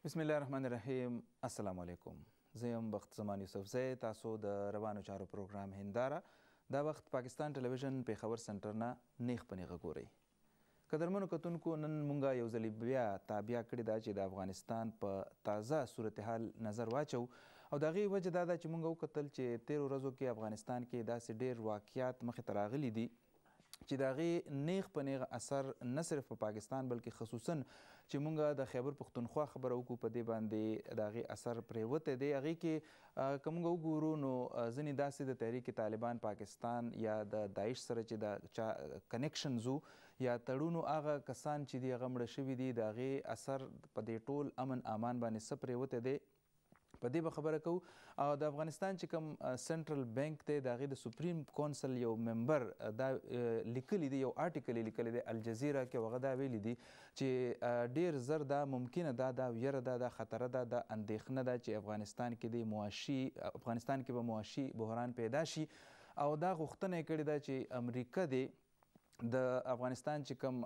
بسم الله الرحمن الرحیم. السلام علیکم. زه یم بخت زمان یوسفزی. تاسو د روانو چارو پروګرام هنداره دا وخت پاکستان ټلویزیون پیښور سنټر نه نیغ په نیغه ګورئ. قدرمنو کتونکو، نن مونږه یو ځلې بیا تابیا کړې ده چې د افغانستان په تازه صورتحال نظر واچو او د هغې وجه دا ده چې مونږ وکتل چې تیرو ورځو کې افغانستان کې داسې ډېر واقعیات مخې ته راغلي دي چې د هغې نیغ په نیغه اثر نه صرف په پاکستان بلکې خصوصا چې مونږ د خیبر پښتونخوا خبره وکړو په دې باندې د هغې اثر پرېوتی دی. هغې کې که مونږ وګورو نو ځینې داسې د تحریک طالبان پاکستان یا د داعش سره چې د چا کنیکشنز یا تړونو هغه کسان چې دي هغه مړه شوي دي د هغې اثر په دې ټول امن امان باندې څه پرېوتی دی په دې به خبره کوو. او د افغانستان چې کوم سنټرل بینک دی د هغې د سپریم کونسل یو ممبر دا لیکلی دی، یو آرټیکل یې لیکلی دی الجزیره کې، هغه دا ویلي دي چې ډېر زر دا ممکنه ده، دا ویره ده، دا خطره ده، دا اندېښنه ده چې افغانستان کې به معاشي بحران پیدا شي. او دا غوښتنه یې کړې ده چې امریکا دی د افغانستان چې کوم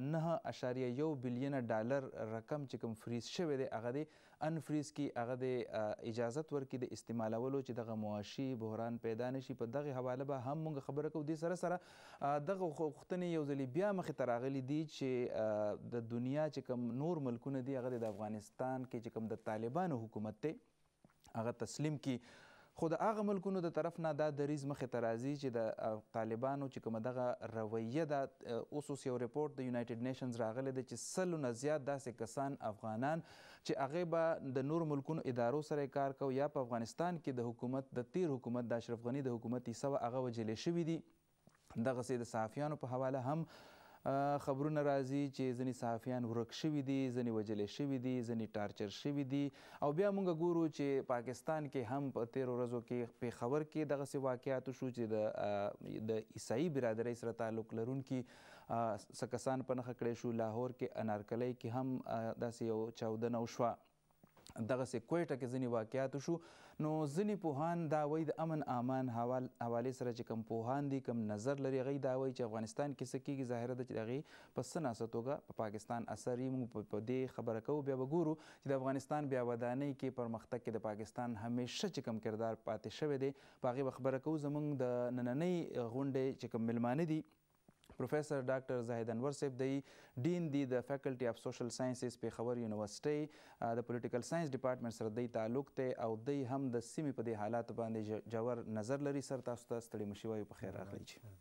9.1 بلیونه ډالر رقم چې کوم فریز شوی دی هغه دی انفریز کړي، هغه د اجازت ورکړي د استعمالولو چې دغه معاشي بحران پیدا نه شي. په دغې حواله به هم موږ خبره کوو. دې سره دغه غوښتنې یو ځلې بیا مخې ته راغلي دي چې د دنیا چې کوم نور ملکونه دي هغه د افغانستان کې چې کوم د طالبانو حکومت دی هغه تسلیم کړي. خو د هغه ملکونو د طرف نه دا دریځ مخې ته راځي چې د طالبانو چې کومه دغه رویه ده. اوس یو رپورټ د یونایټډ نیشنز راغلی دی چې 100 نه زیات داسې کسان افغانان چې هغې به د نورو ملکونو ادارو سره کار کوي یا په افغانستان کې د حکومت د تیر حکومت د اشرف غني د حکومت حصه وه هغه وجلې شوي دي. دغسې د صحافیانو په حواله هم خبرونه راځي چې ځینې صحافیان ورک شوي دي، ځینې وجلې شوي دي، ځینې ټارچر شوي دي. او بیا موږ ګورو چې پاکستان کې هم په تیرو ورځو کې پېښور کې دغسې واقعات وشو چې د عیسائی برادرۍ سره تعلق لرونکي څه کسان په نښه کړی شو. لاهور کې انارکلۍ کې هم داسې یو چاودنه وشوه. دغسې کویټه کې ځینې واقعات وشو. نو ځینې پوهان دا وایي د امن امان حوالې سره چې کوم پوهان دي کوم نظر لري هغوی دا وایي چې افغانستان کې څه کېږي ظاهره ده چې د هغې په څه ناسه توګه په پاکستان اثر یې. موږ په دې خبره کوو. بیا به ګورو چې د افغانستان بیا ودانۍ کې پرمختګ کې د پاکستان همیشه چې کوم کردار پاتې شوی دی په هغې به خبره کوو. زموږ د نننۍ غونډې چې کوم میلمانه دي پروفیسر ډاکټر زاهد انور صاحب دی، ډین دی د فیکلټي اف سوشل ساینسز پېښور یونیورسټۍ د پولیټیکل ساینس ډپارټمنټ سره دی تعلق دی او دی هم د سیمې په دې حالاتو باندې ژور نظر لري. سر تاسو ته ستړي مه شئ، په خیر راغلی.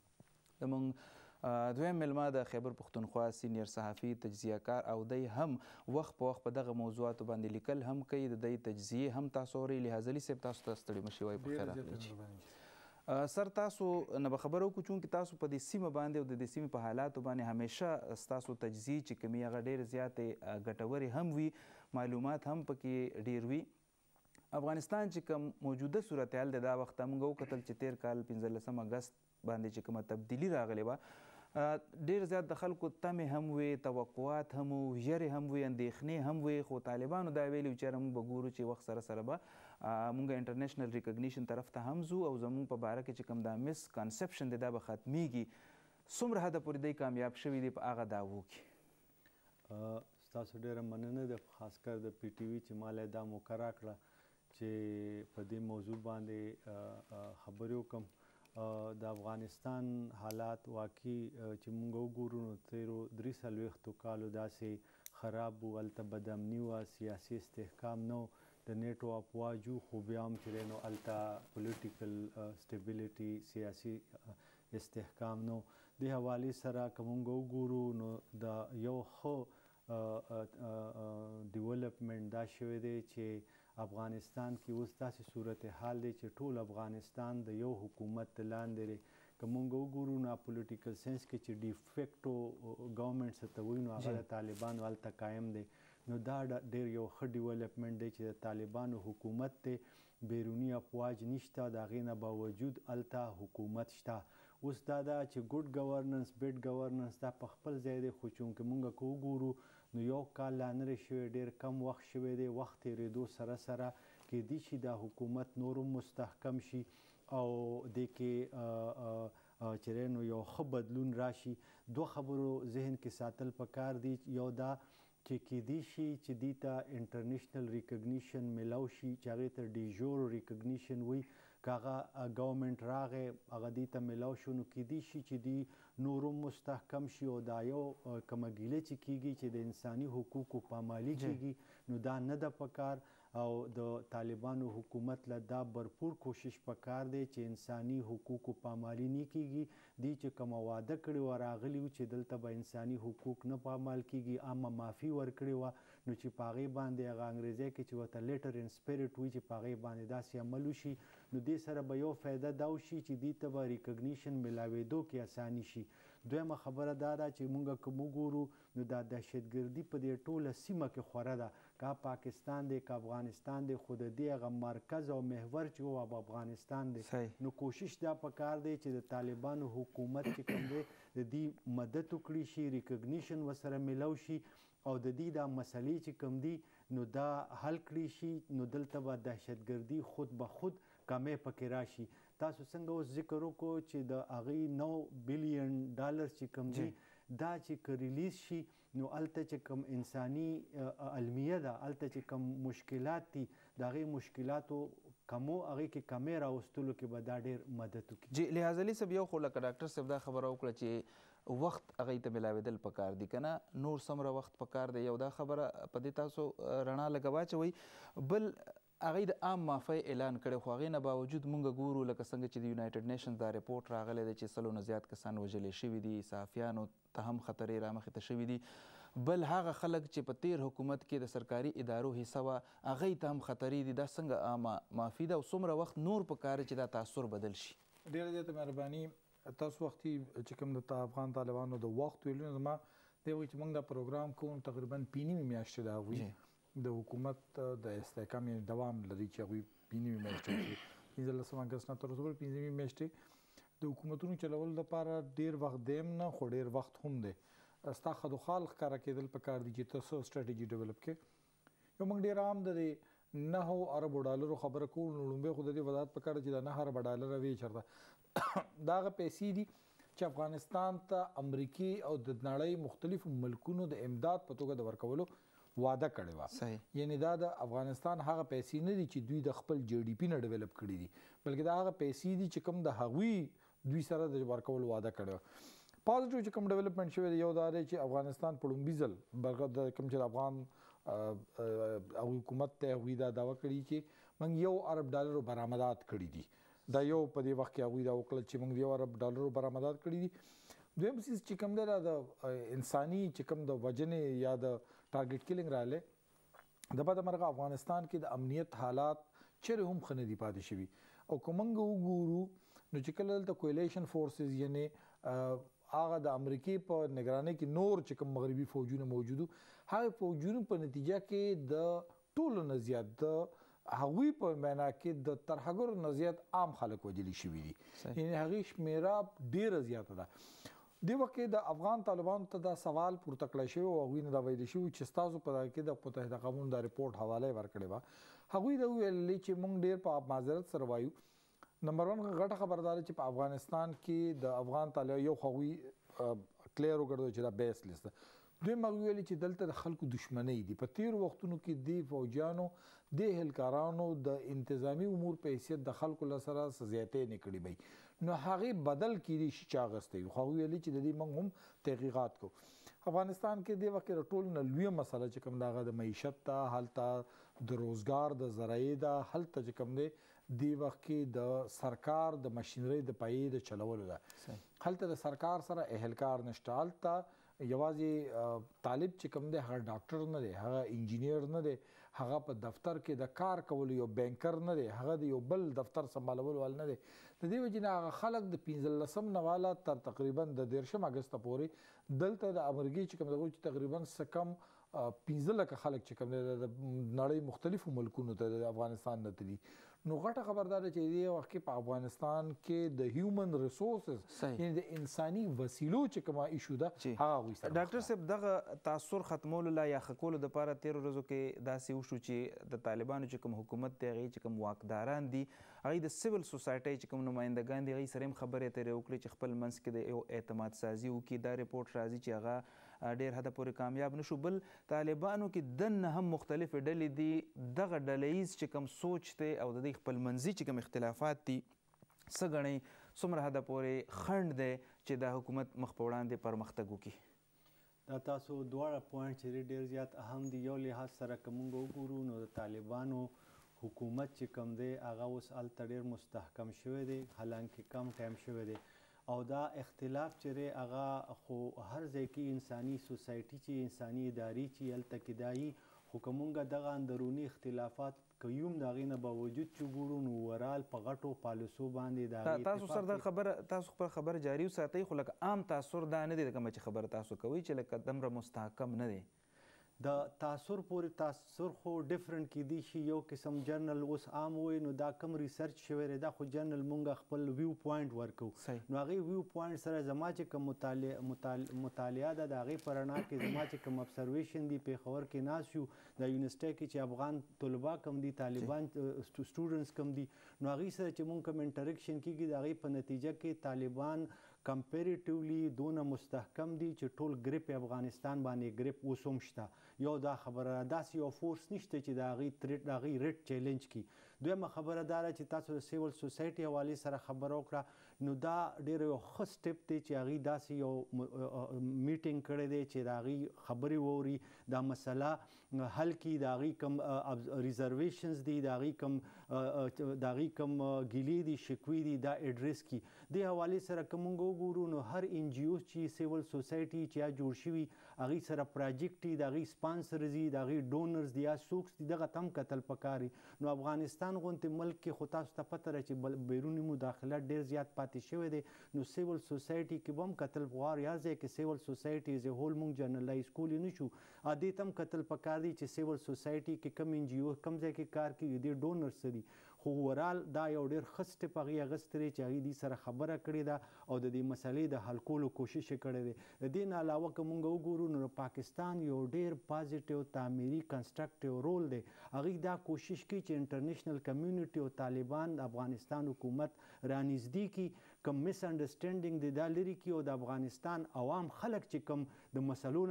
زموږ دویم میلمه د خیبر پښتونخوا سینیر صحافي تجزیه کار او دی هم وخت په وخت په دغه موضوعاتو باندې لیکل هم کوي. د دی تجزیې هم تاسو اورئ. لحاظ علي صاحب تاسو ته ستړي مه شئ، په خیر راغلی. سر تاسو نه به خبره وکړو چونکې تاسو په دې سیمه باندې او د دې سیمې په حالاتو باندې همیشه ستاسو تجزیې چې کومې هغه ډېرې زیاتې ګټورې هم وي، معلومات هم پکې ډېر وي. افغانستان چې کوم موجوده صورتحال دی دا وخت موږ وکتل چې تېر کال 15 اګست باندې چې کومه تبدیلي راغلې وه ډېر زیات د خلکو تمې هم وې، توقعات هم وو، ژرې هم وې، اندېښنې هم وې. خو طالبانو دا ویلي چې موږ به ګورو چې وخت سره سره به موږ انټرنیشنل ریکګنیشن طرف ته هم ځو او زموږ په باره کې چې کوم دا مس کنسپشن دی دا به ختمیږي. څومره حده پورې دی کامیاب شوي دي په هغه دعوو کې؟ ستاسو ډېره مننه ده، خاص کر د پی ټي وي چې ما له دا موقع راکړه چې په دې موضوع باندې خبرې وکړم. د افغانستان حالات واقعي چې موږ وګورو نو تیرو 43 کالو داسې خراب وو، هلته بدامني وه، سیاسي استحکام نه و، د نیټو افواج وو، خو بیا هم چې دی نو هلته پولیټیکل سټیبلیټي سیاسي استحکام نه و. دې حوالې سره که موږ وګورو نو د یو ښه ډیولپمنټ دا شوی دی چې افغانستان کې اوس داسې صورتحال دی چې ټول افغانستان د یو حکومت لاندې دی. که موږ وګورو نو پولیټیکل ساینس کې چې ډیفیکټو ګورنمنټ څه ته وایي نو هغه د طالبانو هلته قایم دی. نو دا ډېر یو ښه ډیولپمنټ دی چې د طالبانو حکومت دی، بیروني افواج نشته، د هغې نه باوجود هلته حکومت شته. اوس دا ده چې ګډ ګورننس بیډ ګورننس دا په خپل ځای دی، خو چونکې موږ که وګورو نو یو کال لا نه دی شوی، ډېر کم وخت شوی دی. وخت تېرېدو سره سره کیدای شي دا حکومت نور هم مستحکم شي او دې کې چې دی نو یو ښه بدلون راشي. دوه خبرو ذهن کې ساتل پکار دي. یو دا چې کیدای شي چې دې ته انټرنیشنل ریکګنیشن میلاو شي چې هغې ته ډیژور ریکګنیشن وي که هغه ګورنمنټ راغی هغه دې ته میلاو شو نو کیدای شي چې دوی نور هم مستحکم شي او دا یو کومه ګیله چې کیږي چې د انساني حقوقو پامالي کیږي نو دا نه ده پکار او د طالبانو حکومت له دا برپور کوشش پکار دی چې انساني حقوقو پامالي نه کیږي دوی چې کومه واده کړې وه راغلي وو چې دلته به انساني حقوق نه پامال کیږي عامه معافي ورکړې وه نو چې په هغې باندې هغه انګریزی کې چې ورته لیټر ان سپیرټ وي چې په هغې باندې داسې عمل وشي نو دې سره به یو فایده دا وشي چې دې ته به ریکګنیشن میلاوېدو کې اساني شي دویمه خبره دا ده چې موږ که وګورو نو دا دهشتګردي په دې ټوله سیمه کې خوره ده که پاکستان دی که افغانستان دی خو د دې هغه مرکز او محور چې و افغانستان دی نو کوشش دا پکار دی چې د طالبانو حکومت چې کوم دی د دې مدد وکړي شي ریکګنیشن ورسره میلاو شي او د دې دا مسلې چې کوم دي نو دا حل کړي شي نو دلته به دهشتګردي خود به خود کمې پکې راشي تاسو څنګه اوس ذکر وکړو چې د هغې 9 بلین ډالر چې کوم دي دا چې که ریلیز شي نو هلته چې کوم انساني المیه ده هلته چې کوم مشکلات دي د هغې مشکلاتو کمو هغې کې کمې راوستلو کې به دا ډېر مدد وکړي جی لحاظ علي صاحب یو خو لکه ډاکټر صاحب دا خبره وکړه چې وخت هغې ته میلاوېدل پکار دي که نه نور څومره وخت پکار دی یو دا خبره په دې تاسو رڼا لږه واچوئ بل هغې د عام معافۍ اعلان کړی خو هغې نه باوجود مونږ ګورو لکه څنګه چې د یونایټډ نیشنز دا رپورټ راغلی دی چې 100 نه زیات کسان وژلې شوي دي صحافیانو ته هم خطرې رامخې ته شوي دي بل هغه خلک چې په تیر حکومت کې د سرکاري ادارو حصه وه هغې ته هم خطرې دي دا څنګه عامه معافي ده او څومره وخت نور پکار چې دا تاثر بدل شي ډېره زیاته مهرباني تاسو وختي چې کوم د افغان طالبانو د وخت ویلو نه زما دی وایي چې موږ دا پروګرام کوو تقریبا 5 میاشتې د هغوی د حکومت د استحکام یعنې دوام لري چې هغوی 5 میاشتې وکړي 15 اګست نه تر اوسه پورې 5 میاشتې د حکومتونو چلولو لپاره ډېر وخت دی هم نه خو ډېر وخت هم دی ستا خدوخال ښکاره کېدل پکار دي چې ته څه سټراتیجي ډیولپ کړې یو موږ ډېر عام د دې 9 اربو ډالرو خبره کوو نو لومبۍ خو د دې وضاحت پکار دی چې دا 9 اربه ډالره وې چېرته دا هغه پیسې دي چې افغانستان ته امریکې او د نړۍ مختلفو ملکونو د امداد په توګه د ورکولو واده کړې وه یعنی دا د افغانستان هغه پیسې نه دي چې دوی د خپل جی ډي پي نه ډیولپ کړي دي بلکې دا هغه پیسې دي چې کوم د هغوی دوی سره د ورکولو واده کړی وه پازیټیو چې کوم ډیولپمنټ شوی دی یو دا دی چې افغانستان په لومبي ځل د کوم چې افغان حکومت ته هغوی دا دعوه کړې چې موږ 1 ارب ډالرو برآمدات کړي دي دا یو په دې وخت کې هغوی دا وکړل چې موږ 1 ارب ډالرو برآمدات کړي دي دویم څیز چې کوم دی د انساني چې کوم د وژنې یا د ټارګټ کیلینګ راغلی د بعد مرغه افغانستان کې د امنیت حالات چیرې هم ښه نه دي پاتې شوي او که موږ وګورو نو چې کله دلته کویلیشن فورسز یعنې هغه د امریکې په نگرانۍ کې نور چې کوم مغربي فوجونه موجودو هغه فوجونو په نتیجه کې د ټولو نه زیات د هغوی په معنا کې د ترهګرو نه زیات عام خلک وژلي شوي دي یعنې هغې شمېره ډېره زیاته ده دې وخت کې د افغان طالبانو ته دا سوال پورته کړی شوی او هغوی نه دا ویلي شوي چې ستاسو په دغه کې د متحده قومونو دا رپورټ حواله یې ورکړې وه هغوی دا وویلې چې موږ ډېر په معذرت سره وایو نمبر 1 غټه خبره دا ده چې په افغانستان کې د افغان طالب یو خو هغوی کلیر وګرځوي چې دا بیس لیست ده دویم هغوی ویلي چې دلته د خلکو دشمنۍ دي په تېرو وختونو کې دې فوجیانو دې اهلکارانو د انتظامي امور په حیثیت د خلکو له سره څه زیاتۍ نه کړي وی نو هغې بدل کیدی شي چې اغوستی خو هغوی ویلي چې د دې موږ هم تحقیقات کوو افغانستان کې دې وخت کې د ټولو نه لویه مسله چې کوم د هغه د معیشت ته هلته د روزګار د ذرایع ده هلته چې کوم دی دې وخت کې د سرکار د مشینرۍ د پایې د چلولو ده هلته د سرکار سره اهلکار نشته هلته یوازې طالب چې کوم دی هغه ډاکټر نه دی هغه انجینیر نه دی هغه په دفتر کې د کار کولو یو بینکر نه دی هغه د یو بل دفتر سمبالولو وال نه دی د دې وجې نه هغه خلک د 15 نه والا تر تقریبا د 13 اګست پورې دلته د امریکې چې کوم دغه چې تقریبا څه کم 15 لکه خلک چې کوم د نړۍ مختلفو ملکونو ته د افغانستان نه تلي نو غټه خبردار چې دې وخت کې په افغانستان کې د هیومن ریسورسز یعنی د انساني وسیلو چې کومه ایشو ده هغه هغوی سره ډاکټر صاحب دغه تاثر ختمولو لا یا ښه کولو دپاره تېرو ورځو کې داسې وشو چې د طالبانو چې کوم حکومت دی هغې چې کوم واکداران دي هغوی د سیول سوسایټۍ چې کوم نمایندګان دي هغوی سره هم خبرې اترې وکړي چې خپل منځ کې د یو اعتماد سازي وکړي دا رپورټ راځي چې هغه ډېر حده پورې کامیاب نشو. بل طالبانو کې دننه هم مختلفې ډلې دي. دغه ډلهییز چې کوم سوچ دی او د دوی خپلمنځي چې کوم اختلافات دي څه ګڼئ څومره حده پورې خنډ دی چې دا حکومت مخ په وړاندې پرمختګ وکړي؟ دا تاسو دواړه پوینټ چې ډېر زیات اهم دي. یو لحاظ سره که موږ وګورو نو د طالبانو حکومت چې کوم دی هغه اوس هلته ډېر مستحکم شوی دی، حالانکه کم ټایم شوی دی. او دا اختلاف چې دی هغه خو هر ځای کې انساني سوسایټي چې انساني ادارې چې هلته کې دا وي، خو که موږ دغه اندروني اختلافات که یو هم د هغې نه باوجود چې وګورو نو اوورال په غټو پالیسو باندې د هغې تاسو سره دا خبره تاسو خپل خبره جاري وساتئ، خو لکه عام تاثر دا نه دی کومه چې خبره تاسو کوئ چې لکه دومره مستحکم نه دی. د تاثر پورې تاثر خو ډفرنٹ کیدی شي. یو قسم جرنل اوس عام وي نو دا کم ریسرچ شوی دی، دا خو جرنل مونږ خپل ویو پوینټ ورکو. نو هغې ویو پوینټ سره زما چې کوم مطالعه ده د هغې په رڼا کې زما چې کوم ابسرویشن دی پېښور کې ناست یو د یونیورسټۍ کې چې افغان طلبا کم دي، طالبان سټوډنټس کم دي، نو هغې سره چې مونږ کوم انټریکشن کېږي د هغې په نتیجه کې طالبان کمپیریټیولی دونه مستحکم دي چې ټول ګریپ افغانستان باندې ګریپ اوس هم شته. یو دا خبره ده، داسې یو فورس نشته چې د هغې ریټ چیلنج کړي. دویمه خبره دا ده چې تاسو د سیول سوسایټي حوالې سره خبره وکړه، نو دا ډېر یو ښه سټپ دی چې هغې داسې یو میټینګ کړی دی چې د هغې خبرې واوري، دا مسله حل کړي، د هغې کوم ریزرویشنز دي، د هغې کوم ګیلې دي شکوې دي دا اډریس کړي. دې حوالې سره که موږ وګورو نو هر ان جي اوز چې سیول سوسایټي چې یا جوړ شوي هغې سره پراجیکټ دي، د هغې سپانسرز دي، د هغې ډونرز دي یا څوک دي، دغه ته هم کتل پکار وي. نو افغانستان غوندې ملک کې خو تاسو ته پته ده چې بیروني مداخلت ډېر زیات پاتې شوی دی. نو سیول سوسایټي کې به هم کتل پکار، یا ځای کې سیول سوسایټي از هول موږ جنرلایز کولی نه شو، دې ته هم کتل پکار دی چې سیول سوسایټي کې کوم ان جي او کوم ځای کې کار کوي، دې ډونرز څه دي. خو اوورال دا یو ډېر ښه سټپ هغې اخیستی دی چې هغې دې سره خبره کړې ده او د دې مسلې د حل کولو کوشش یې کړی دی. د دې نه علاوه که موږ وګورو نو پاکستان یو ډېر پازیټیو تعمیري کنسټرکټیو رول دی. هغې دا کوشش کوي چې انټرنیشنل کمیونټي او طالبان د افغانستان حکومت رانږدې کړي، کوم مس انډرسټینډینګ دی دا لرې کړي او د افغانستان عوام خلک چې کوم د مسلو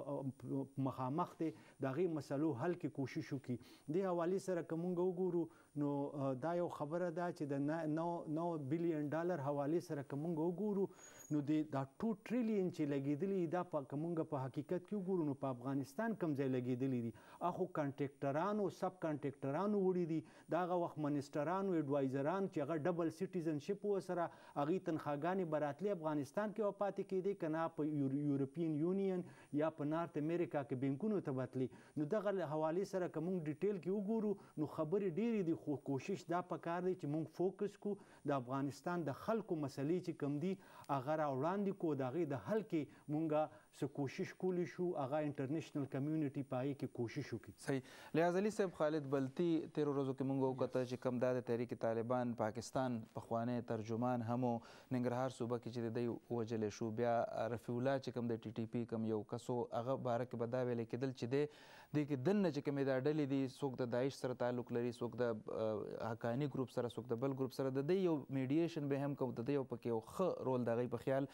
نه مخامخ دی د هغې مسلو حل کې کوشش وکړي. دې حوالې سره که موږ وګورو نو دا یو خبره ده چې د 9 بلین ډالر حوالې سره که موږ وګورو نو دا 2 ټریلیون چې لګېدلي دا که موږ په حقیقت کې وګورو نو په افغانستان کوم ځای لګېدلي دي، اخو کنټریکټرانو سب کنټریکټرانو وړي دي، د هغه وخت منسټرانو اډوایزران چې هغه ډبل سټیزنشپ ورسره هغې تنخواګانې به راتلې افغانستان کې به پاتې کېدې که نه په یورپین یونین یا په نارت امریکا کې بینکونو ته به تلې. نو دغه حوالې سره که موږ ډیټیل کې وګورو نو خبرې ډېرې دي، خو کوشش دا پکار دی چې موږ فوکس کړو د افغانستان د خلکو مسلې چې کوم دي هغه راوړاندې کړو، د هغې د حل کې موږ څه کوشش کولی شو، هغه انټرنیشنل کمیونټي په هغې کې کوشش وکړي. صحیح. لحاظ علي صاحب، خالد بلتي تېرو ورځو کې موږ وکتل چې کوم دا د تحریک طالبان پاکستان پخوانی ترجمان هم ننګرهار صوبه کې چې د دوی ووژلی شو، بیا رفیع الله چې کوم د ټي ټي پي کوم یو کسو هغه باره کې به دا ویلی کېدل چې دې کې دننه چې کومې دا ډلې دي، څوک د داعش سره تعلق لري، څوک د حقاني ګروپ سره، څوک د بل ګروپ سره، د دې یو میډیشن به هم کوم، د دې یو پکې یو ښه رول د هغې په خیال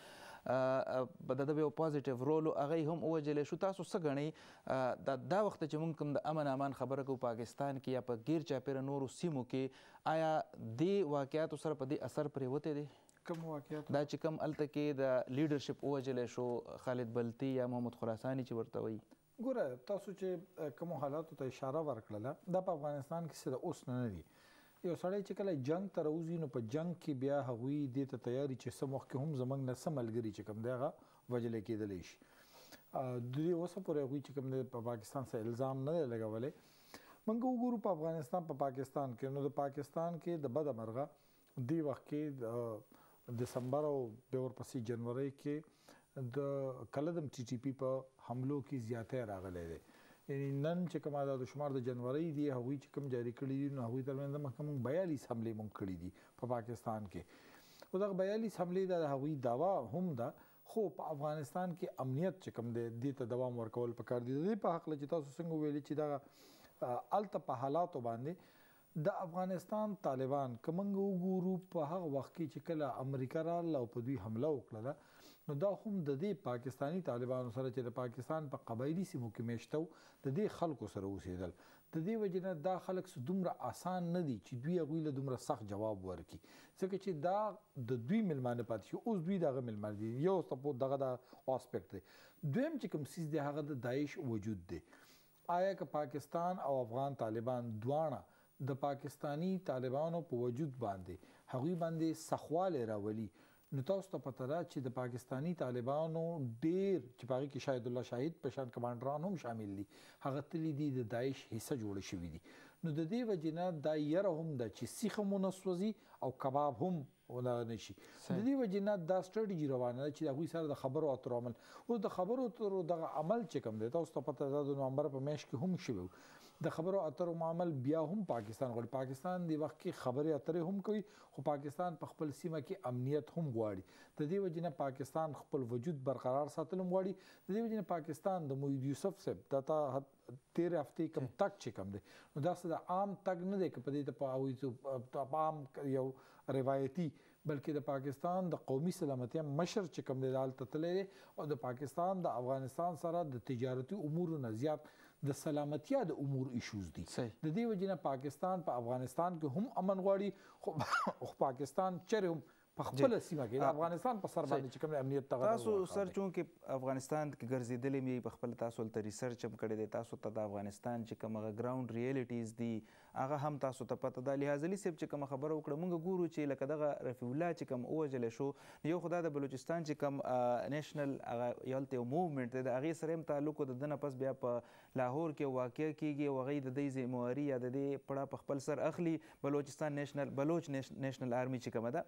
د ده به یو پازیټیو رول و، هغه هم ووژلی شو. تاسو څه ګڼئ دا وخت چې موږ کوم د امن امان خبره کوو پاکستان کې یا په غیر چاپېره نورو سیمو کې، آیا دې واقعاتو سره په دې اثر پرېوتی دی؟ کوم واقعیت دا چې کوم هلته کې د لیډرشپ ووژلی شو خالد بلتي یا محمد خراساني چې ورته وایي؟ ګوره، تاسو چې کومو حالاتو ته اشاره ورکړله دا په افغانستان کې څه د اوس نه دي. یو سړی چې کله جنګ ته راوځي نو په جنګ کې بیا هغوی دې ته تیاري چې څه وخت کې هم زموږ نه څه ملګري چې کوم دی هغه وژلی کېدلی شي. د دې اوسه پورې هغوی چې کوم دی په پاکستان سره الزام نه دی لګولی. موږ وګورو په افغانستان په پاکستان کې نو د پاکستان کې د بده مرغه دې وخت کې د دسمبر او بیا ورپسې جنورۍ کې د کله د ټي ټي پي په حملو کې زیاتی راغلی دی. یعنی نن چې کومه د شمار د جنورۍ دي هغوی چې کوم جاري کړي دي نو هغوی ترمنځ مخکې موږ 42 حملې موږ کړي دي په پاکستان کې. خو دغه 42 حملې د هغوی دعوا هم ده، خو په افغانستان کې امنیت چې کوم دی دې ته دوام ورکول پکار دي. د دې په هکله چې تاسو څنګه ویلي چې دغه هلته په حالاتو باندې د افغانستان طالبان که موږ وګورو په هغه وخت کې چې کله امریکا راغله او په دوی حمله وکړله نو دا هم د دې پاکستاني طالبانو سره چې د پاکستان په قبایلي سیمو کې میشته د دې خلکو سره اوسېدل. د دې وجې نه دا خلک دومره آسان نه دي چې دوی هغوی له دومره سخت جواب ورکړي، ځکه چې دا د دوی میلمانه پاتې شي. اوس دوی د هغه میلمانه دي. یو سپورټ دغه دا اسپیکټ دی. دویم چې کوم څیز دی هغه د داعش وجود دی. آیا که پاکستان او افغان طالبان دواړه د پاکستانی طالبانو په وجود باندې هغوی باندې سخوالی راولي، نو تاسو ته پته ده چې د پاکستانی طالبانو ډېر چې په هغې کې شاهد الله شاهد په شان کمانډران هم شامل دي، هغه تللي دي د داعش حصه جوړه شوي دي. نو د دې وجې نه دا یره هم ده چې سیخ هم ونه سوځي او کباب هم ونه نشي. د دې وجې نه دا سټراتیجي روانه ده چې د هغوی سره د خبرو اترو عمل. اوس د خبرو اترو دغه عمل چې کوم دی تاسو ته پته ده د نومبر په میاشت کې هم شوی و. د خبرو اترو معامل بیا هم پاکستان غواړي. پاکستان دی وخت کې خبرې اترې هم کوي، خو پاکستان په خپل سیمه کې امنیت هم غواړي. د دې وجې نه پاکستان خپل وجود برقرار ساتل هم غواړي. د دې وجې نه پاکستان د موحد یوسف صاحب دا تا 13 هفتې کم تګ چې کوم دی نو دا څه د عام تګ نه دی که په دې په هغوی عام یو روایتي، بلکې د پاکستان د قومي سلامتیا مشر چې کوم دی هلته تللی دی او د پاکستان د افغانستان سره د تجارتي امورو نه زیات د سلامتیا د امور ایشوز دي. د دې وجې نه پاکستان په افغانستان کې هم امن غواړي، خو پاکستان چیرې هم په خپله سیمه کې د افغانستان په سر باندې چې کوم امنیت تاسو سر چونکې افغانستان کې ګرځېدلي مې په خپل تاسو هلته ریسرچ هم کړی دی، تاسو ته د افغانستان چې کوم هغه ګراوند ریالټیز دي هغه هم تاسو ته پته ده. لحاظ علي صاحب چې کومه خبره وکړه موږ ګورو چې لکه دغه رفیع الله چې کوم ووژلی شو، یو خو دا د بلوچستان چې کوم نیشنل هغه هلته یو موومنټ دی د هغې سره هم تعلق و، د ده نه پس بیا په لاهور کې واقع کیږي او هغوی د دې ذمواري یا د دې پړه په خپل سر اخلي. بلوچستان بلوچ نیشنل آرمي چې کومه ده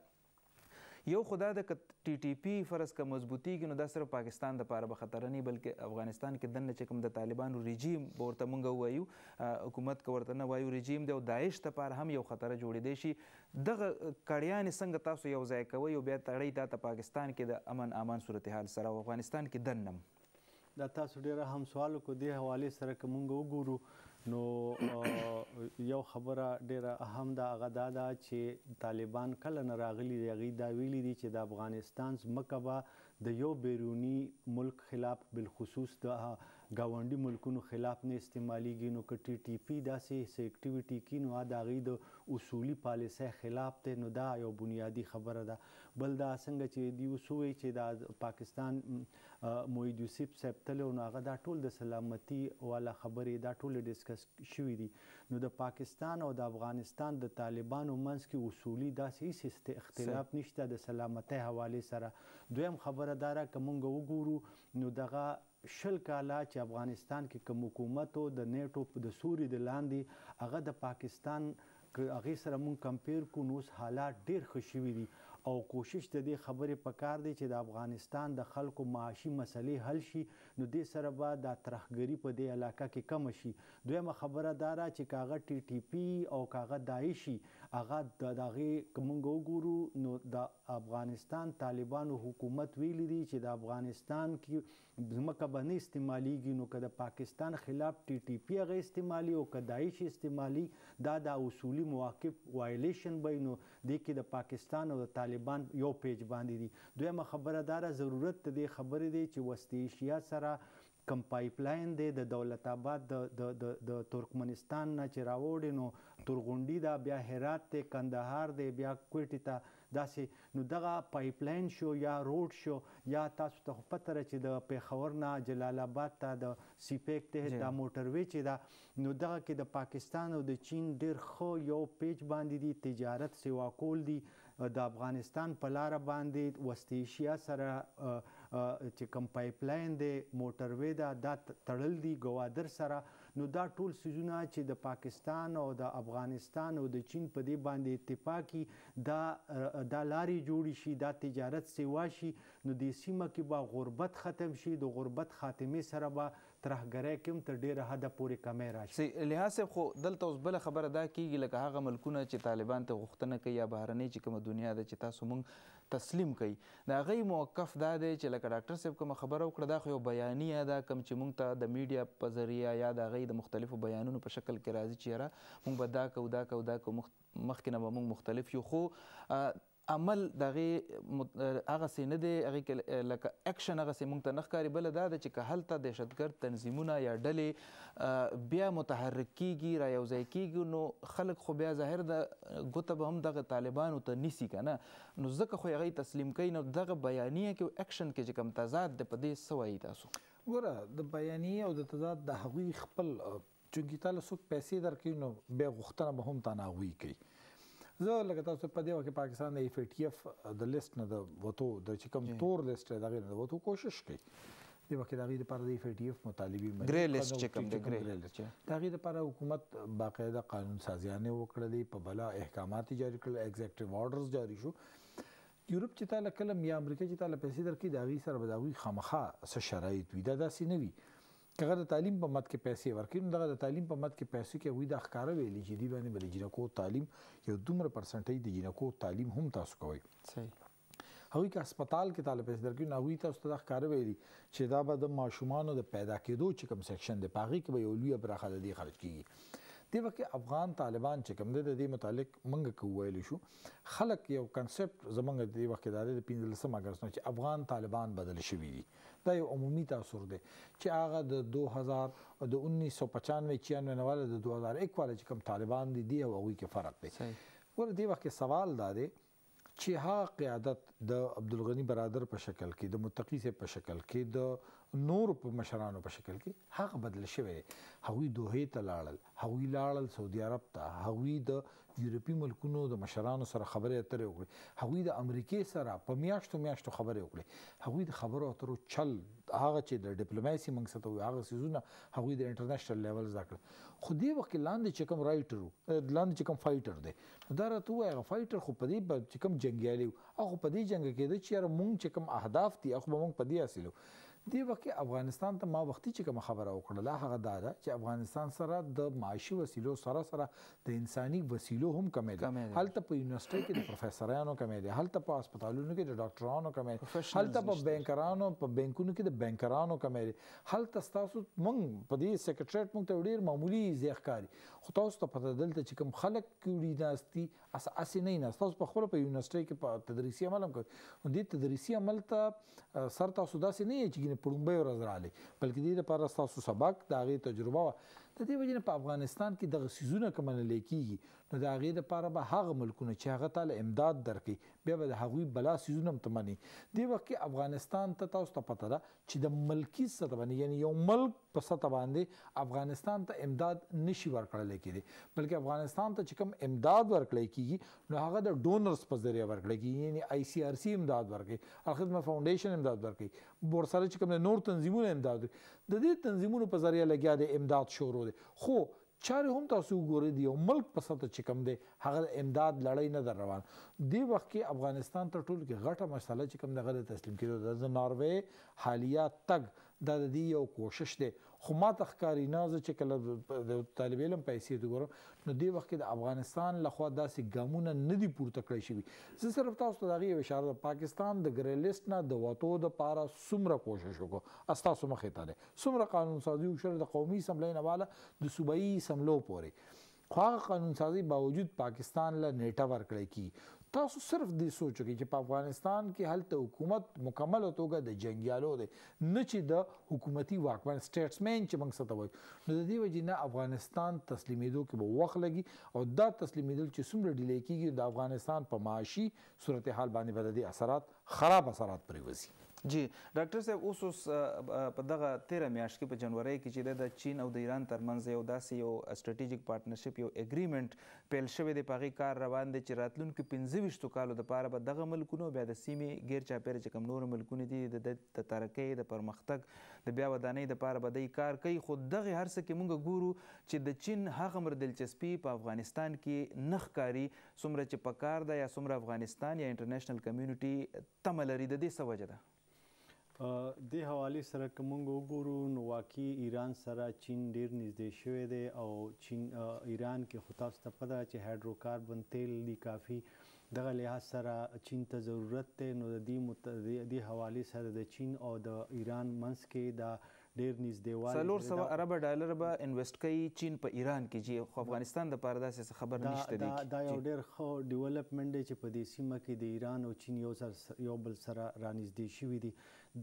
یو خدا د ټي ټي پی فرض که مضبوطیږي نو دا صرف پاکستان دپاره به خطره نه بلکې افغانستان کې دننه چې کوم د طالبانو رژیم به ورته موږ ووایو حکومت که ورته نه وایو رژیم دی او داعش دپاره هم یو خطره جوړېدی شي. دغه کړیانې څنګه تاسو یو ځای کوئ او بیا تړئ دا ته پاکستان کې د امان صورتحال سره او افغانستان کې دننه دا تاسو ډېره هم سوال وکړو. دې حوالې سره که موږ وګورو نو یو خبره ډیره اهم ده، هغه دا ده چې طالبان کله نه راغلي دي، هغوی دا ویلي دي چې د افغانستان ځمکه به د یو بیروني ملک خلاف بالخصوص د ګاونډي ملکونو خلاف نه استعمالیږي. نو که ټي ټي پي داسې څه اکټیویټي کړي نو د هغوی د اصولي پالیسۍ خلاف دی، نو دا یو بنیادي خبره ده. بل دا څنګه چې دوی اوس ووایي چې دا پاکستان موحد یوسف صاحب تللی نو هغه دا ټول د سلامتي والا خبرې دا ټول ډسکس شوي دي. نو د پاکستان او د افغانستان د طالبانو منځ کې اصولي داسې هیڅ اختلاف نشته د سلامتۍ حوالې سره. دویم خبره دا ده که موږ وګورو نو دغه 20 کاله چې افغانستان کې کوم حکومت و د نیټو د سوري د لاندې هغه د پاکستان هغې سره مونږ کمپیر کړو نو اوس حالات ډېر ښه شوي دي او کوشش د دې خبرې پکار دی چې د افغانستان د خلکو معاشي مسلې حل شي، نو دې سره به دا ترهګري په دې علاقه کې کمه شي. دویمه خبره دا ده چې که هغه ټي ټي پي او که هغه داعشي هغه د هغې که موږ وګورو نو د افغانستان طالبانو حکومت ویلي دي چې د افغانستان کې ځمکه به نه استعمالیږي، نو که د پاکستان خلاف ټي ټي پي هغه استعمالي او که داعش استعمالي دا د اصولي مواقف وایلیشن به نو دې کې د پاکستان او د طالبان یو پیج باندې دي. دویمه خبره دا ده ضرورت د دې خبرې دی چې وسطي ایشیا سره کم پایپ لاین دی د دولت آباد د ترکمنستان نه چې راوړي نو تورغونډي ده، بیا هرات دی، کندهار دی، بیا کوټې ته داسې نو دغه پایپ لاین شو یا روډ شو یا تاسو ته خو پته ده چې د پیښور نه جلال آباد ته د سی پیک ته دا موټروي چې ده نو دغه کې د پاکستان او د چین ډېر ښه یو پیج باندې دي تجارت سیوا کول دي د افغانستان په لاره باندې وسطي ایشیا سره چې کوم پایپ لاین دی موټروي ده دا تړل دي ګوادر سره. نو دا ټول څیزونه چې د پاکستان او د افغانستان او د چین په دې باندې اتفاقي دا لارې جوړې شي، دا تجارت سیوا شي، نو دې سیمه کې به غربت ختم شي. د غربت خاتمې سره به ترهګرۍ کې هم تر ډېره حده پورې کمی راشي. لحاظ صاحب خو دلته اوس بله خبره دا کېږي لکه هغه ملکونه چې طالبان ته غوښتنه کوي یا بهرنۍ چې کومه دنیا ده چې تاسو مونږ تسلیم کوي د هغې موقف دا دی چې لکه ډاکټر صاحب کومه خبره وکړه دا خو یو بیانیه ده کوم چې مونږ ته د میډیا په ذریعه یا د هغې د مختلفو بیانونو په شکل کې راځي چې یاره مونږ به دا کوو دا کوو دا کوو مخکې نه به مونږ مختلف یو، خو عمل دغه هغسې نه دی هغې کې لکه اکشن هغسې موږ ته نه ښکاري. بله دا ده چې که هلته دهشتګرد تنظیمونه یا ډلې بیا متحرک کیږي را یوځای کیږي نو خلک خو بیا ظاهر ده ګوته به هم دغه طالبانو ته نیسي که نه نو ځکه خو هغوی تسلیم کوي. نو دغه بیانیه کې او اکشن کې چې کوم تضاد دی په دې څه وایي تاسو؟ ګوره د بیانیې او د تضاد د هغوی خپل چونکې تا له څوک پیسې درکوي نو بیا غوښتنه به هم تا نه هغوی کوي. زه لکه تاسو په دې وخت کې پاکستان د FATF د لیست نه د وتو د چې کوم تور لیست دی د هغې نه د وتو کوشش کوي. دې وخت کې د هغې دپاره د FATF مطالبین ګرې لیست چې کوم دی ګرې لیست د هغې دپاره حکومت باقاعده قانون سازیانې وکړلې په بلا احکامات یې جاري کړل ایگزیکټیو آرډرز جاري شو. یورپ چې تا له کلم یا امریکا چې تا له پیسې درکړي د هغې سره به د هغوی خامخا څه شرایط وي. دا داسې نه وي که هغه د تعلیم په مد کې پیسې ورکړي نو دغه د تعلیم په مد کې پیسو کې هغوی دا ښکاره ویلي چې دوی باندې به د جینکو تعلیم یو دومره پرسنټیج د جینکو تعلیم هم تاسو کوئ. هغوی که هسپتال کې تا له پیسې درکړي نو هغوی تاسو ته دا ښکاره ویلي چې دا به د ماشومانو د پیدا کېدو چې کوم سیکشن دی په هغې کې به یو لویه برخه د دې خرج کېږي. دې وخت کې افغان طالبان چې کوم دی د دې متعلق موږ که وویلی شو خلک یو کنسپټ زموږ د دې وخت کې دا دی د 15 اګست نه چې افغان طالبان بدل شوي دي. دا یو عمومي تاثر دی چې هغه د 2000 د 1995 نه والا د 2001 والا چې کوم طالبان دي دی او هغوی کې فرق دی. ګوره دې وخت کې سوال دا دی چې هغه قیادت د عبدالغني برادر په شکل کې د متقي صاحب په شکل کې د نور په مشرانو په شکل کې هغه بدل شوی دی. هغوی دوحې ته لاړل، هغوی لاړل سعودي عرب ته، هغوی د یورپي ملکونو د مشرانو سره خبرې اترې وکړې، هغوی د امریکې سره په میاشتو میاشتو خبرې وکړې. هغوی د خبرو اترو چل هغه چې د ډیپلوماسي موږ څه ته وایو هغه څیزونه هغوی د انټرنیشنل لیول زده کړل. خو دې وخت کې لاندې چې کوم رایټر و لاندې چې کوم فایټر دی نو دا راته ووایه هغه فایټر خو په دې چې کوم جنګیالي و هغه په دې جنګ کېده چې یاره مونږ چې کوم اهداف دي هغه به مونږ په دې حاصلو. دې وخت کې افغانستان ته ما وختي چې کومه خبره وکړله هغه دا ده چې افغانستان سره د معاشي وسیلو سره سره د انساني وسیلو هم کمی دی. هلته په یونیورسټۍ کې د پروفیسرانو کمی دی، هلته په هسپتالونو کې د ډاکټرانو کمی دی، هلته په بینکرانو په بینکونو کې د بینکرانو کمی دی. هلته ستاسو موږ په دې سیکرټریټ موږ ته ډېر معمولي ځای ښکاري خو تاسو ته پته دلته چې کوم خلک وړي ناست دي هسې نه ناست. تاسو پخپله په یونیورسټۍ کې په تدریسي عمل هم کوئ نو دې تدریسي عمل ته سر تاسو داسې نه یې چې په لومړۍ ورځ راغلی بلکې دې لپاره ستاسو سبق د هغې تجربه وه. د دې وجې نه په افغانستان کې دغه څیزونه که منلی کېږي نو د هغې دپاره به هغه ملکونه چې هغه تا له امداد درکوي بیا به د هغوی بلا څیزونه هم ته مني. دې وخت کې افغانستان ته تاسو ته پته ده چې د ملکي سطح باندې یعنې یو ملک په سطح باندې افغانستان ته امداد نشي ورکړلی کېدی بلکې افغانستان ته چې کوم امداد ورکړی کېږي نو هغه د ډونرز په ذریعه ورکړی کېږي یعنې ICRC امداد ورکوي، الخدمه فاونډیشن امداد ورکوي، ورسره چې کوم نور تنظیمونه امداد ورکوي. د دې تنظیمونو په ذریعه لګیا د امداد شروع دی. خو چارې هم تاسو وګورئ د یو ملک په سطح چې کوم دی هغه د امداد لړۍ نه در روان. دې وخت کې افغانستان تر ټولو کې غټه مسله چې کوم دغه د تسلیم کېدو ده د ناروې حالیه تګ دا د دې یو کوشش دی. خو ما ته ښکاري نه زه چې کله د طالب علم پیسې ته ګورم نو دې وخت کې د افغانستان لخوا داسې ګامونه نه دي پورته کړی شوي. زه صرف تاسو ته د هغې یو اشاره ده پاکستان د ګرې لیسټ نه د وتو دپاره څومره کوشش وکړو ستاسو مخې ته دی، څومره قانون سازي وشوله د قومي اسمبلۍ نه واله د صوبایي اسمبلو پورې. خو هغه قانون سازي باوجود پاکستان له نیټه ورکړی کېږي. تاسو صرف دې سوچ وکړئ چې په افغانستان کې هلته حکومت مکمله توګه د جنګیالو دی نه چې د حکومتي واکمن سټیټسمین چې موږ څه ته وایو. نو د دې وجې نه افغانستان تسلیمېدو کې به وخت لګي او دا تسلیمېدل چې څومره ډیلی کېږي د افغانستان په معاشي صورتحال باندې به د دې اثرات خراب اثرات پرې وځي. جی ډاکټر صاحب اوس په دغه 13 میاشت کې په جنورۍ کې چې د چین او د ایران ترمنځ یو داسې یو سټریټیجک پارټنرشپ یو اګریمنټ پیل شوی دی په هغې کار روان دی چې راتلونکي 25 کالو دپاره به دغه ملکونو بیا د سیمې غیر چاپېره چې کوم نور ملکونه دي د ترقۍ د پرمختګ د بیا ودانۍ دپاره به دی کار کوي. خو دغې هر څه کې موږ ګورو چې د چین هغه دلچسپي په افغانستان کې نه ښکاري څومره چې پکار ده یا څومره افغانستان یا انټرنیشنل کمیونټي تمه لري. د دې څه وجه ده؟ دې حوالې سره که موږ وګورو نو واقعي ایران سره چین ډېر نږدې شوی دی او چین ایران کې خو تاسو ته پته ده چې هایډروکاربن تیل دي کافي دغه لحاظ سره چین ته ضرورت دی. نو د دې حوالې سره د چین او د ایران منځ کې دا ډېر نږدېوالی 400 ارب ډالر به انویسټ کوي چین په ایران کې جی خو افغانستان دپاره داسې خبر نشته دی. دا یو ډېر ښه ډیولپمنټ دی چې په دې سیمه کې د ایران او چین یو بل سره رانږدې شوي دي.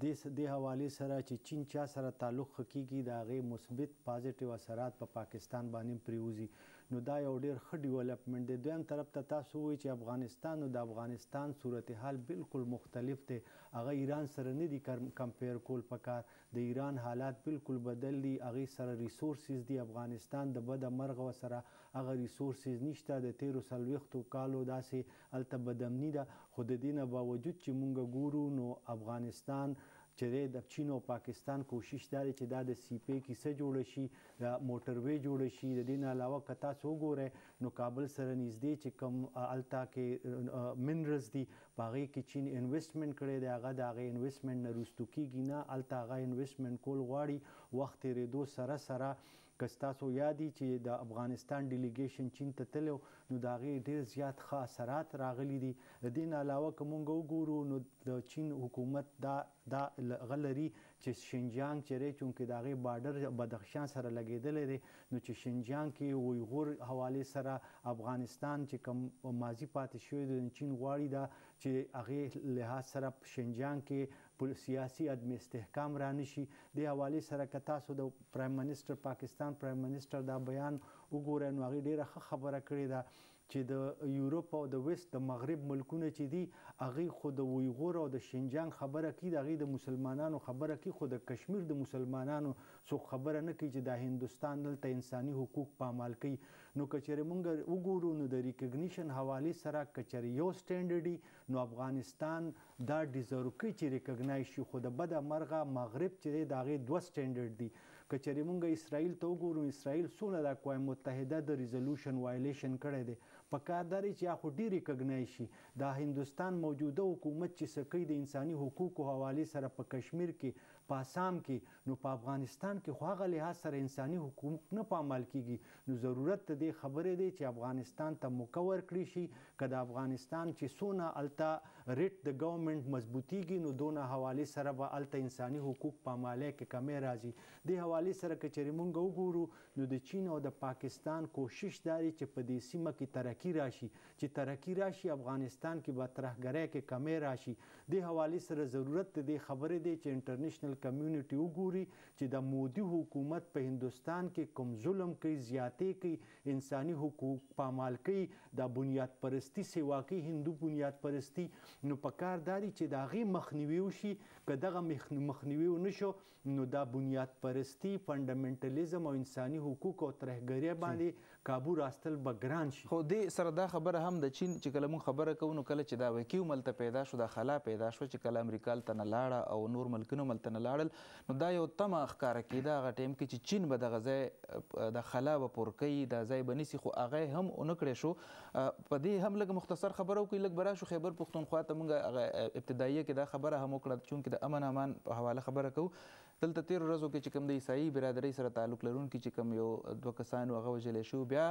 دې حوالې سره چې چین چا سره تعلق ښه کېږي د هغې مثبت پازیټیو اثرات په پاکستان باندې پرېوځي. نو دا یو ډېر ښه ډیولپمنټ دی. دویم طرف ته تاسو ووایئ چې افغانستان او د افغانستان صورتحال بالکل مختلف دی. هغه ایران سره نه دي کمپیر کول پکار. د ایران حالات بالکل بدل دي. هغې سره ریسورسز دي. افغانستان د بده مرغه سره هغه ریسورسز نشته. د تیرو 40 کالو داسې هلته بدامني ده. خو د دې نه باوجود چې موږ ګورو نو افغانستان چې دی د چین او پاکستان کوشش دا دی چې دا د سی پی کیسه جوړه شي، د موټروی جوړه شي. د دې نه علاوه که تاسو وګورئ نو کابل سره نږدې چې کوم هلته کې منرلز دي په هغې کې چین انویسټمنټ کړی دی. هغه د هغې انویسټمنټ نه رستو کېږي نه. هلته هغه انویسټمنټ کول غواړي. وخت تېرېدو سره سره که ستاسو یادي چې د افغانستان ډیلیګیشن چین ته تللی نو د هغې ډېر زیات ښه اثرات راغلي دي. د دې نه علاوه که موږ وګورو نو د چین حکومت دا هغه لري چې شینجیانګ چې دی چونکې د هغې بارډر بدخشان سره لګېدلی دی نو چې شینجیانګ کې ویغور حوالې سره افغانستان چې کوم ماضي پاتې شوی دی چین غواړي دا چې هغې لحاظ سره په شینجیانګ کې سیاسي عدم استحکام رانشي. دې حوالې سره که تاسو د پرایم منسټر پاکستان پرایم منسټر دا بیان وګورئ نو هغې ډېره ښه خبره کړې ده چې د یورپ او د ویسټ د مغرب ملکونه چې دي هغې خو د ویغور او د شینجیانګ خبره کوي، د هغې د مسلمانانو خبره کوي، خو د کشمیر د مسلمانانو څوک خبره نه کوي چې دا هندوستان دلته انساني حقوق پامال کوي. نو که چېرې موږ وګورو نو د ریکګنیشن حوالې سره که چېرې یو سټینډرډ نو افغانستان دا ډیزرو کوي چې ریکګنایز شي. خو د بده مرغه مغرب چې دی د هغې 2 سټینډرډ دي. که چېرې موږ اسرائیل ته وګورو اسرائیل څونه د اقوام متحده د ریزولوشن وایلیشن کړی دی. په کار دا دی چې یا خو ډېر ریکګنایز شي. دا هندوستان موجوده حکومت چې څه کوي د انساني حقوقو حوالې سره په کشمیر کې په اسام کې نو په افغانستان کې خو هغه لحاظ سره انساني حقوق نه پامال کېږي. نو ضرورت د دې خبرې دی چې افغانستان ته موقع ورکړي شي. که د افغانستان چې څونه هلته ریټ د ګورنمنټ مضبوطیږي نو دونه حوالې سره به هلته انساني حقوق پامالۍ کې کمی راځي. دې حوالې سره که چېرې مونږ وګورو نو د چین او د پاکستان کوشش دا دی چې په دې سیمه کې ترقي راشي. چې ترقي راشي افغانستان کې به ترهګرۍ کې کمی راشي. دې حوالې سره ضرورت د دې خبرې دی چې انټرنیشنل کمیونټي وګوري چې د مودي حکومت په هندوستان کې کوم ظلم کوي، زیاتې کوي، انساني حقوق پامال کوي، د بنیاد پرستی سیوا کوي، هندو بنیاد پرستی. نو په کار دا دی چې د هغې مخنیوي وشي. که دغه مخنیوي ونه شو نو دا بنیاد پرستی، فنډامنټلیزم او انساني حقوق او ترهګرۍ باندې کابو راستل به ګران شي. خو دې سره دا خبره هم د چین چې کله موږ خبره کوو نو کله چې دا وکیو ملته پیدا شو، دا خلا پیدا شوه چې کله امریکا هلته نه لاړه او نور ملکونه ملته نه لاړل نو دا یو تمه ښکاره کېده هغه ټایم کې چې چین به دغه ځای د خلا به پور کوي، دا ځای به نیسي. خو هغه هم ونه کړی شو. په دې هم لږ مختصر خبره وکړي. لږ به راشو خیبر پښتونخوا ته. موږ هغه ابتداییه کې دا خبره هم وکړه چونکې د امن امان په حواله خبره کوو. دلته تېرو ورځو کې چې کوم د عیسایي برادرۍ سره تعلق لرونکي چې کوم یو 2 کسانو هغه وژلی شو. بیا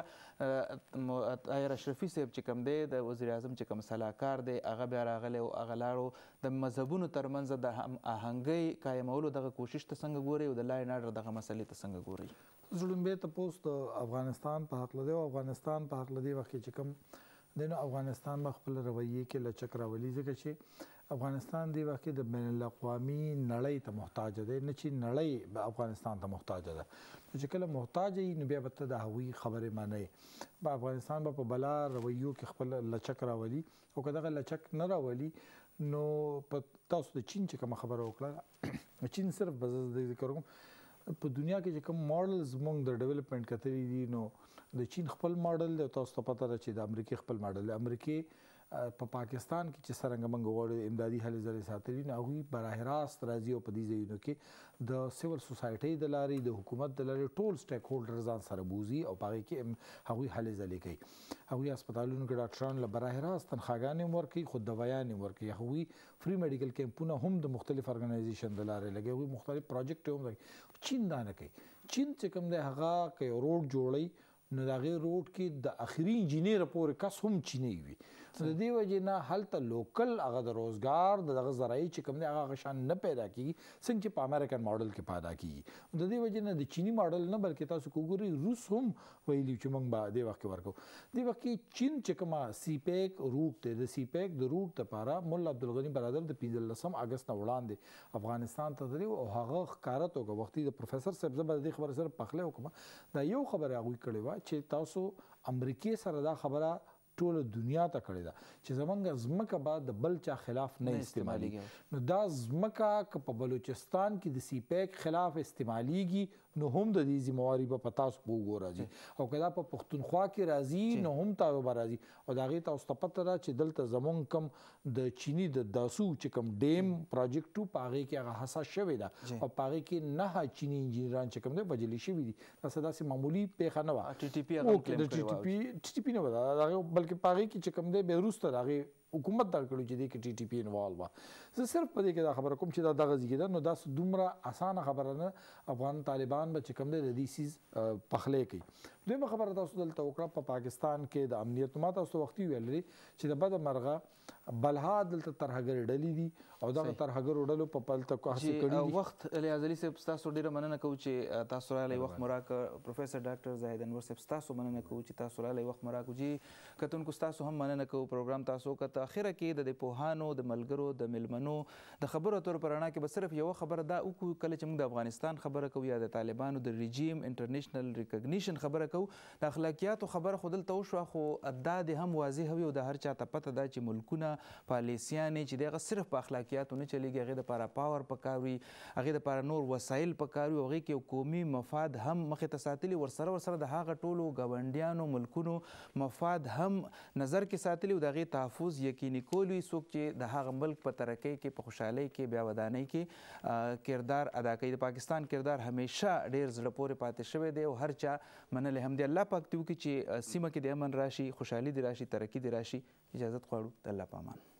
طاهر اشرفي صاحب چې کوم دی د وزیر اعظم چې کوم سلاکار دی هغه بیا راغلی او هغه لاړو. د مذهبونو ترمنځ د هم آهنګۍ قایمولو دغه کوشش ته څنګه ګورئ او د لا اینډ آرډر دغه مسلې ته څنګه ګورئ؟ زړومبې تپوس د افغانستان په هکله دی او افغانستان په هکله دی وخت کې چې کوم دی نو افغانستان به خپل رویې کې لچک راولي ځکه چې افغانستان دی وخت کې د بین الاقوامي نړۍ ته محتاج دی، نه چې نړۍ به افغانستان ته محتاج ده. نو چې کله محتاج وي نو بیا به ته د هغوی خبرې منئ. به افغانستان به په بلا رویو کې خپل لچک راولي او که دغه لچک نه راولي نو په تاسو د چین چې کومه خبره وکړه، چین صرف به زه ذکر کوم په دنیا کې چې کوم ماډلز موږ د ډیولپمنټ کتلي دي نو د چین خپل ماډل دی او تاسو ته پته ده چې د امریکې خپل ماډل دی. امریکې په پاکستان کې چې څرنګه موږ غواړو امدادي هلې ځلې ساتلي نو هغوی براہ راست راځي او په دې ځایونو کې د سیول سوسایټۍ د لارې د حکومت د لارې ټول سټیک هولډر ځان سره بوځي او په هغې کې هغوی هلې ځلې کوي. هغوی هسپتالونو کې ډاکټرانو له براہ راست تنخواګانې هم ورکوي، خو دوایانې هم ورکوي. هغوی فري میډیکل کیمپونه هم د مختلف ارګنایزیشن د لارې لګوي، هغوی مختلف پروجیکټ هم لګوي. چین دا نه کوي. چین چې کوم دی هغه که یو روډ جوړوي نو د هغې روډ کې د اخري انجینیر پورې کس هم چینی وي. د دې وجې نه هلته لوکل هغه د روزګار دغه زراعي چې کوم دی هغه شان نه پیدا کیږي څنګه چې په امریکن ماډل کې پیدا کیږي. د دې وجې نه د چینی ماډل نه بلکې تاسو وګورئ روس هم ویلي چې موږ به دې وخت کې ورکو. دې وخت کې چین چې کومه سی پیک روټ دی د سی پیک د روټ لپاره مولا عبدالغني برادر د 15 اګست نه وړاندې افغانستان ته تللی او هغه ښکاره توګه وختي د پروفیسر صاحب زه به د دې خبرې سره پخلی وکړم دا یو خبره هغوی کړې وه چې تاسو امریکې سره دا خبره ټوله دنیا ته کړې ده چې زمونږ ځمکه به د بل چا خلاف نه استعمالیږي. نو دا ځمکه که په بلوچستان کې د سی پیک خلاف استعمالیږي نو هم د دې ذمواري به په تاسو په اوږو راځي او که دا په پښتونخوا کې راځي نو هم تاسو به راځي. او د هغې تاسو ته پته ده چې دلته زمونږ کوم د چیني د داسو چې کوم ډیم پروجیکټ و په هغې کې هغه حساس شوې ده او په هغې کې 9 چیني انجینران چې کوم دی وژلي شوي دي. داسې داسې معمولي پیښه نه وه. ټي ټي پي نه وه بلکې په هغې کې چې کوم دی بیا وروسته د هغې حکومت دا کړو چې دې کې ټي ټي پي انوالو وه. زه صرف په دې کې دا خبره کوم چې دا دغه ځای کې ده نو دا دومره اسانه خبره نه افغان طالبان به چې کوم دی د دې سیز پخلی کوي. دویمه خبره تاسو دلته وکړه په پاکستان کې د امنیت ما تاسو وختي ویلي چې د بده مرغه بلها دلته ترهګرې ډلې دي او دغه ترهګرو ډلو په پلته هڅې کړي دي. وخت لحاظ علي صاحب ستاسو ډېره مننه کوو چې تاسو راغلی وخت مو راکړ. پروفیسر ډاکټر زاهد انور صاحب ستاسو مننه کوو چې تاسو راغلی وخت مو راکړو. جی کتونکو ستاسو هم مننه کوو پروګرام تاسو کته اخره کې د پوهانو د ملګرو د ملمنو د خبرو اترو په رڼا کې به صرف یوه خبره دا وکړو کله چې موږ د افغانستان خبره کوو یا د طالبانو د ریجیم انټرنیشنل ریکګنیشن خبره کوو د اخلاقیاتو خبره خو دلته وشوه خو دا د هم واضح وي او د هر چا ته پته ده چې ملکونه پالیسیانې چې د هغه صرف په اخلاقیاتو نه چلیږي هغې دپاره پاور پکار وي هغې دپاره نور وسایل پکار وي او هغې کې یو قومي مفاد هم مخې ته ساتلي ورسره د هغه ټولو ګاونډیانو ملکونو مفاد هم نظر کې ساتلي او د هغې تحفظ یقیني کول وي څوک چې د هغه ملک په ترقۍ کې په خوشحالۍ کې بیا ودانۍ کې کردار ادا کوي. د پاکستان کردار همیشه ډېر زړه پورې پاتې شوی دی او هر چا منلی هم دی. الله پاک دې وکړي چې سیمه کې د امن راشي خوشحالي دې راشي ترقي دې راشي. اجازت غواړو د الله په امان.